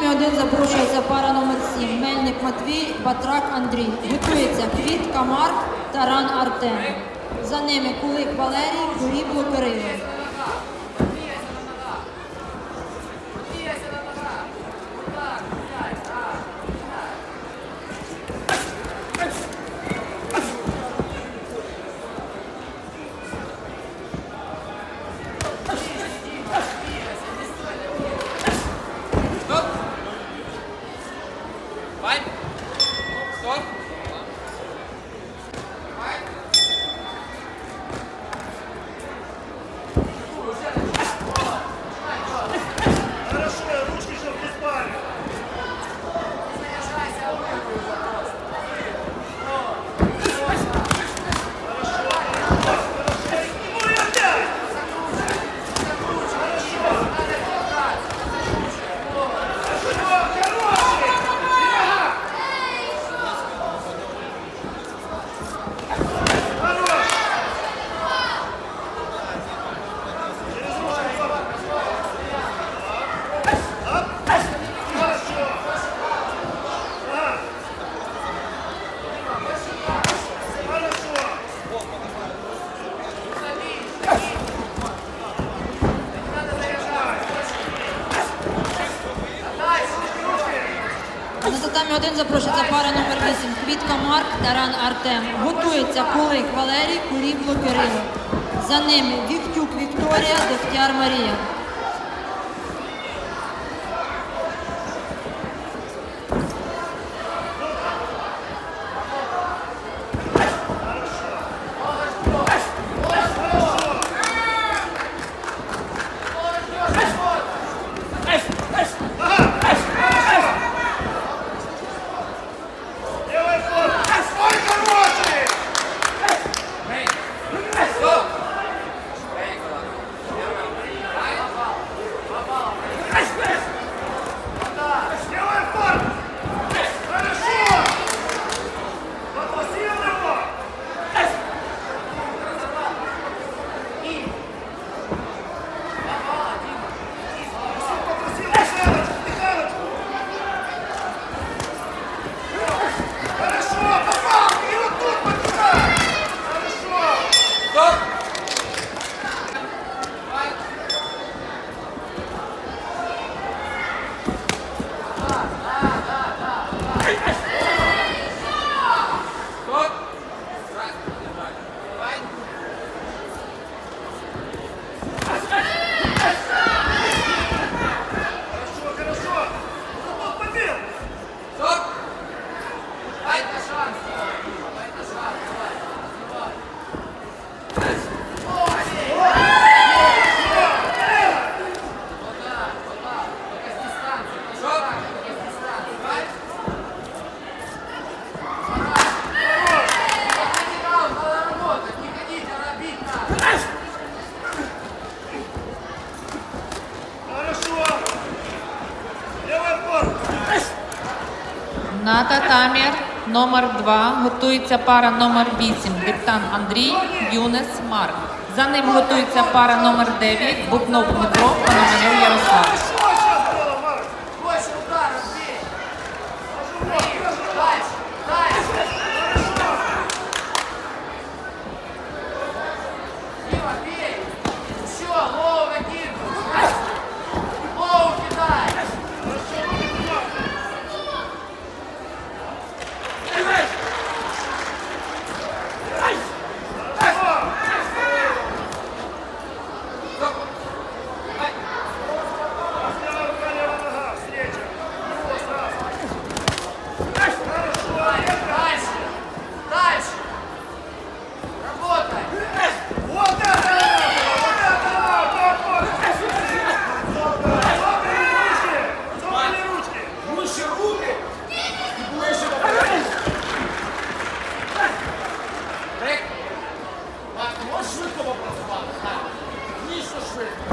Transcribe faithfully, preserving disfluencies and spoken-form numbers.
татамі один запрошується пара номер сім. Мельник Матвій, Батрак Андрій. Готується Квітка Марк, Таран Артем. За ними Кулик Валерій, Курібло Кирило. На татамі один запрошується пара номер вісім. Квітка Марк, Таран Артем. Готується Кулик Валерій, Курібло Кирило. За ними Вівтюк Вікторія, Дегтяр Марія. На татамі номер два готується пара номер вісім. Дептан Андрій, Юнес Марк. За ним готується пара номер дев'ять. Бутнов Дмитро, Пономарьов Ярослав. Швидко попрацювати. Ніщо швидко.